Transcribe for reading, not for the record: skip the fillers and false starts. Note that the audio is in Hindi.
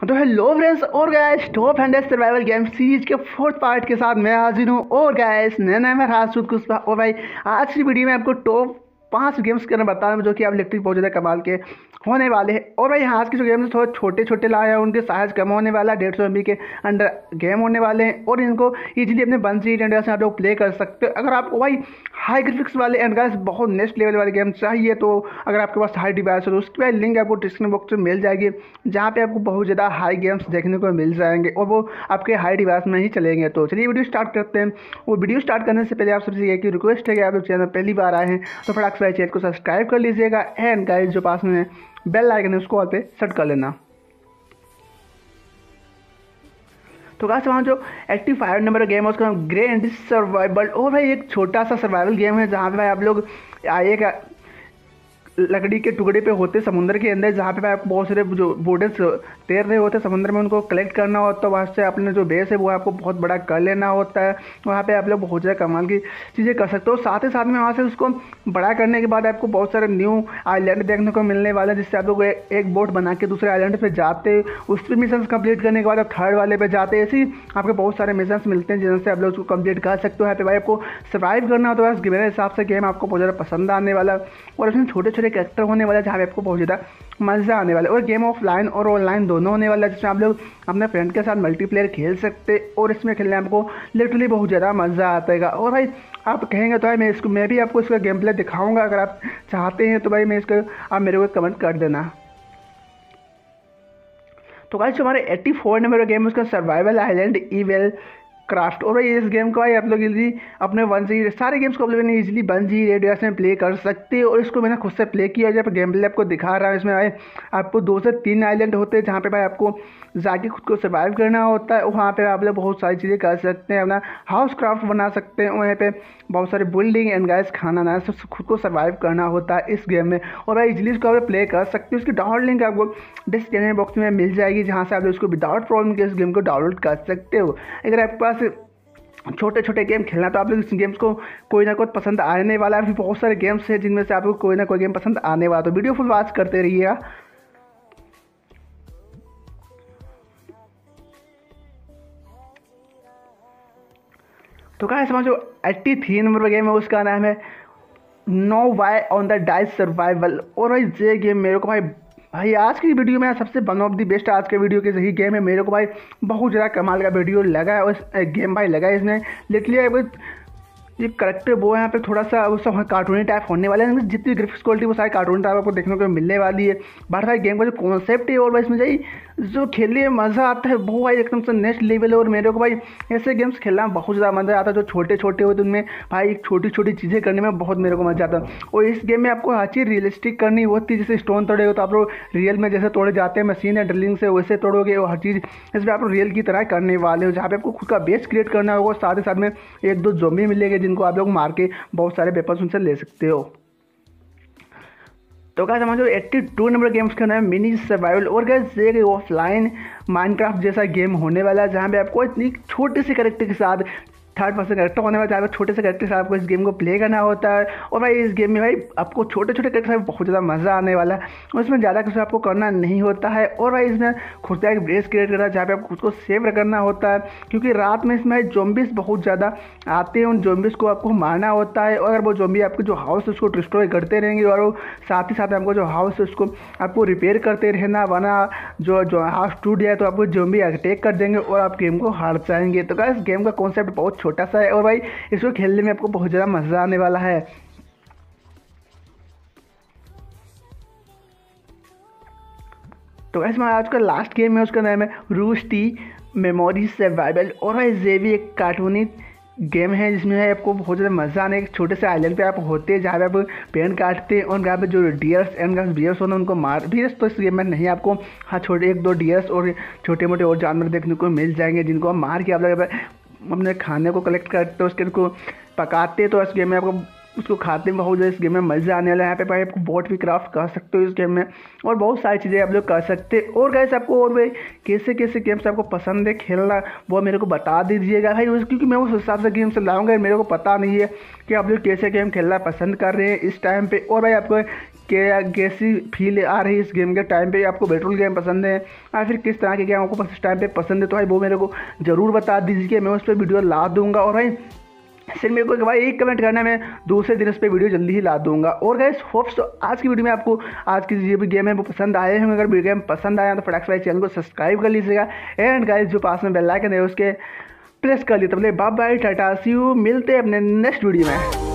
तो हेलो फ्रेंड्स और guys top 100 survival game series के फोर्थ पार्ट के साथ मैं हाजिर हूँ। और गाइस मैं राजसूद कुशवाहा। और भाई आज की वीडियो में आपको टॉप 5 गेम्स के बारे में बता रहा हूँ जो कि आप इलेक्ट्रिक बहुत ज़्यादा कमाल के होने वाले हैं। और भाई आज के जो गेम्स थोड़े छोटे छोटे लाए हैं उनके साइज कम होने वाला 150 MB के अंडर गेम होने वाले हैं और इनको इजीली अपने बंसी इंडिया से आप लोग प्ले कर सकते हो। अगर आपको भाई हाई ग्राफिक्स वाले एंड गाइस बहुत नेक्स्ट लेवल वाले गेम चाहिए तो अगर आपके पास हाई डिवाइस हो तो उसकी भाई लिंक आपको डिस्क्रिप्शन बॉक्स में मिल जाएगी, जहाँ पे आपको बहुत ज़्यादा हाई गेम्स देखने को मिल जाएंगे और वो आपके हाई डिवाइस में ही चलेंगे। तो चलिए वीडियो स्टार्ट करते हैं। वो वीडियो स्टार्ट करने से पहले आप सबसे एक रिक्वेस्ट है कि आप लोग चैनल पहली बार आए हैं तो फटाक से चैनल को सब्सक्राइब कर लीजिएगा एंड गाइस जो पास में बेल आइकन है उसको ऑल पे सेट कर लेना। तो गाइस वहाँ जो 85 नंबर गेम है उसका नाम ग्रैंड सर्वाइवल। और भाई एक छोटा सा सर्वाइवल गेम है जहाँ पे भाई आप लोग एक लकड़ी के टुकड़े पे होते समुद्र के अंदर, जहाँ पे भाई आपको बहुत सारे जो बोर्डर्स तैर रहे होते समुद्र में उनको कलेक्ट करना होता है। वहाँ से अपने जो बेस है वो आपको बहुत बड़ा कर लेना होता है। वहाँ पे आप लोग बहुत ज़्यादा कमाल की चीज़ें कर सकते हो। साथ ही साथ में वहाँ से उसको बड़ा करने के बाद आपको बहुत सारे न्यू आइलैंड देखने को मिलने वाला है, जिससे आप लोग एक बोट बना के दूसरे आइलैंड पर जाते, उस पर मिशन कंप्लीट करने के बाद आप थर्ड वाले पे जाते। ऐसे ही आपको बहुत सारे मिशन मिलते हैं जिनसे आप लोग उसको कंप्लीट कर सकते हो। यहाँ पे भाई आपको सर्वाइव करना हो तो बस मेरे हिसाब से गेम आपको बहुत ज़्यादा पसंद आने वाला और इसमें छोटे छोटे कैरेक्टर होने वाला जहाँ पे आपको बहुत ज़्यादा मज़ा आने वाला है। और गेम ऑफलाइन और ऑनलाइन दोनों होने वाला है, जिसमें आप लोग अपने फ्रेंड के साथ मल्टीप्लेयर खेल सकते और इसमें खेलने में आपको लिटरली बहुत ज़्यादा मज़ा आता है। और भाई आप कहेंगे तो भाई मैं भी आपको इसका गेम प्ले दिखाऊंगा। अगर आप चाहते हैं तो भाई मैं इसका आप मेरे को कमेंट कर देना। तो गाइस जो हमारे 84 नंबर का गेम है उसका सर्वाइवल आइलैंड इवेल क्राफ्ट। और भाई इस गेम को भाई आप लोग इजीली अपने वन जी सारे गेम्स को आप लोग इजीली वन जी रेडियस में प्ले कर सकते हो। और इसको मैंने खुद से प्ले किया जब गेम प्ले आपको दिखा रहा है। इसमें भाई आपको 2 से 3 आइलैंड होते हैं जहाँ पे भाई आपको जाके खुद को सर्वाइव करना होता है। वहाँ पे आप लोग बहुत सारी चीज़ें कर सकते हैं, अपना हाउस क्राफ्ट बना सकते हैं। वहाँ पे बहुत सारे बिल्डिंग एंड गैस खाना ना सब खुद को सर्वाइव करना होता है इस गेम में। और भाई इजीली इसको आप प्ले कर सकते हो। उसकी डाउनलोड लिंक आपको डिस्क्रिप्शन बॉक्स में मिल जाएगी, जहाँ से आप इसको विदाउट प्रॉब्लम के इस गेम को डाउनलोड कर सकते हो। अगर आपके पास छोटे छोटे गेम खेलना तो आप लोग इस गेम्स को कोई ना कोई पसंद आने वाला है। बहुत सारे गेम्स हैं जिनमें से आपको कोई ना कोई गेम पसंद आने वाला, तो वीडियो फुल वॉच करते रहिएगा। तो क्या समझो 83 नंबर गेम है उसका नाम है no why on the dice survival. और भाई ये गेम मेरे को भाई आज की वीडियो में सबसे वन ऑफ द बेस्ट आज के वीडियो के यही गेम है। मेरे को भाई बहुत ज़्यादा कमाल का वीडियो लगा है और गेम भाई लगा है। इसमें लिटरली ये करेक्टर वो यहाँ पे थोड़ा सा वो सब कार्टूनी टाइप होने वाले हैं। जितनी ग्राफिक्स क्वालिटी वो सारी कार्टून टाइप आपको देखने को मिलने वाली है। बट भाई गेम का जो कॉन्सेप्ट है और भाई इसमें भाई जो खेलने में मज़ा आता है वो भाई एकदम से नेक्स्ट लेवल है। और मेरे को भाई ऐसे गेम्स खेलना में बहुत ज़्यादा मज़ा आता है जो छोटे छोटे होते हैं, उनमें भाई छोटी छोटी चीज़ें करने में बहुत मेरे को मज़ा आता है। और इस गेम में आपको हर चीज़ रियलिस्टिक करनी होती है। जैसे स्टोन तोड़ेगा तो आप लोग रियल में जैसे तोड़े जाते हैं मशीन या ड्रिलिंग से वैसे तोड़ोगे, और हर चीज़ इसमें आप लोग रियल की तरह करने वाले हो, जहाँ पे आपको खुद का बेस क्रिएट करना होगा। साथ ही साथ में 1-2 ज़ॉम्बी मिलेंगे जिनको आप लोग मार के बहुत सारे वेपन्स उनसे ले सकते हो। तो क्या समझो 82 नंबर गेम्स का नाम है मिनी सर्वाइवल। और क्या ये ऑफलाइन माइनक्राफ्ट जैसा गेम होने वाला है, जहाँ पे आपको इतनी छोटे से कैरेक्टर के साथ थर्ड पर्सन कैरेक्टर होने वाला, जहाँ पे छोटे से कैरेक्टर के साथ आपको इस गेम को प्ले करना होता है। और भाई इस गेम में भाई आपको छोटे छोटे कैरेक्टर से बहुत ज़्यादा मज़ा आने वाला है और इसमें ज़्यादा कुछ आपको करना नहीं होता है। और भाई इसमें खुद का एक बेस क्रिएट करना है जहाँ पे आपको खुद को सेव करना होता है, क्योंकि रात में इसमें जोम्बिस बहुत ज़्यादा आते हैं। उन जोम्बिस को आपको मारना होता है और अगर वो जोम्बी आपके जो हाउस है उसको डिस्ट्रॉय करते रहेंगे और वो साथ ही साथ आपको जो हाउस है उसको आपको रिपेयर करते रहना, वरना जो हाउस टूट जाए तो आपको जोम्बी अटैक कर देंगे और आप गेम को हार जाएंगे। तो गाइस गेम का कॉन्सेप्ट बहुत छोटा सा है और भाई इसको खेलने में आपको बहुत ज़्यादा मज़ा आने वाला है। तो गाइस हमारा आज का लास्ट गेम है उसका नाम है रूस्टी मेमोरी सर्वाइवल। और भाई ये भी एक कार्टूनी गेम है जिसमें है आपको बहुत ज़्यादा मज़ा आने। एक छोटे से आइलैंड पे आप होते हैं जहाँ पे आप पेड़ काटते हैं और यहाँ पे जो डियर्स एंड बियर्स होते हैं उनको मार भी। तो इस गेम में नहीं आपको हाँ छोटे 1-2 डियर्स और छोटे मोटे और जानवर देखने को मिल जाएंगे जिनको आप मार के आप लोग अपने खाने को कलेक्ट करते हो, उसके को पकाते। तो इस गेम में आपको उसको खाते में बहुत ज़्यादा इस गेम में मज़ा आने वाला है। यहाँ पे भाई आपको बोट भी क्राफ्ट कर सकते हो इस गेम में और बहुत सारी चीज़ें आप लोग कर सकते हैं। और गाइस आपको और भाई कैसे कैसे गेम्स आपको पसंद है खेलना वो मेरे को बता दीजिएगा भाई, क्योंकि मैं उस हिसाब से गेम से लाऊंगा। मेरे को पता नहीं है कि आप लोग कैसे गेम खेलना पसंद कर रहे हैं इस टाइम पे। और भाई आपको कैसी फील आ रही है इस गेम के टाइम पे, आपको बैटल गेम पसंद है या फिर किस तरह के गेम आपको इस टाइम पे पसंद है, तो भाई वो मेरे को ज़रूर बता दीजिए, मैं उस पर वीडियो ला दूंगा। और भाई सिर्फ मेरे को भाई एक कमेंट करना, मैं दूसरे दिन उस पर वीडियो जल्दी ही ला दूंगा। और गाइस होप्स तो आज की वीडियो में आपको आज की जो भी गेम है वो पसंद आए होंगे। अगर वीडियो गेम पसंद आया तो फटाक से चैनल को सब्सक्राइब कर लीजिएगा, एंड गाइस जो पास में बेल आइकन है उसके प्रेस कर लीजिए। तब बाय बाय, टाटा सी यू, मिलते हैं अपने नेक्स्ट वीडियो में।